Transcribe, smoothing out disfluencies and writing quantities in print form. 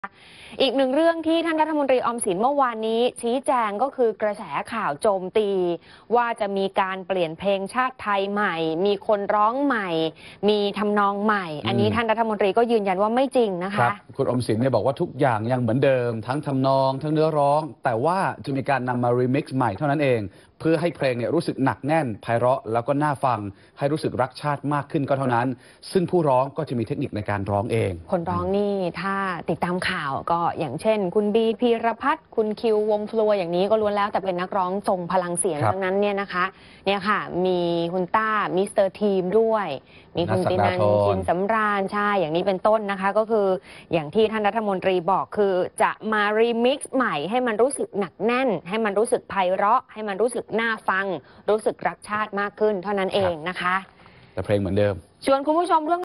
อีกหนึ่งเรื่องที่ท่านรัฐมนตรีออมสินเมื่อวานนี้ชี้แจงก็คือกระแสข่าวโจมตีว่าจะมีการเปลี่ยนเพลงชาติไทยใหม่มีคนร้องใหม่มีทำนองใหม่อันนี้ท่านรัฐมนตรีก็ยืนยันว่าไม่จริงนะคะคุณออมสินเนี่ยบอกว่าทุกอย่างยังเหมือนเดิมทั้งทำนองทั้งเนื้อร้องแต่ว่าจะมีการนำมารีมิกซ์ใหม่เท่านั้นเองเพื่อให้เพลงเนี่ยรู้สึกหนักแน่นไพเราะแล้วก็น่าฟังให้รู้สึกรักชาติมากขึ้นก็เท่านั้นซึ่งผู้ร้องก็จะมีเทคนิคในการร้องเองคนร้องนี่ถ้าติดตามข่าวก็อย่างเช่นคุณบีพีรพัฒน์คุณคิววงฟลัวอย่างนี้ก็ล้วนแล้วแต่เป็นนักร้องทรงพลังเสียงทั้งนั้นเนี่ยนะคะเนี่ยค่ะมีคุณต้ามิสเตอร์ทีมด้วยมีคุณตินันจินสำราญใช่อย่างนี้เป็นต้นนะคะก็คืออย่างที่ท่านรัฐมนตรีบอกคือจะมารีมิกซ์ใหม่ให้มันรู้สึกหนักแน่นให้มันรู้สึกไพเราะให้มันรู้สึกน่าฟังรู้สึกรักชาติมากขึ้นเท่านั้นเองนะคะแต่เพลงเหมือนเดิมชวนคุณผู้ชมร่วม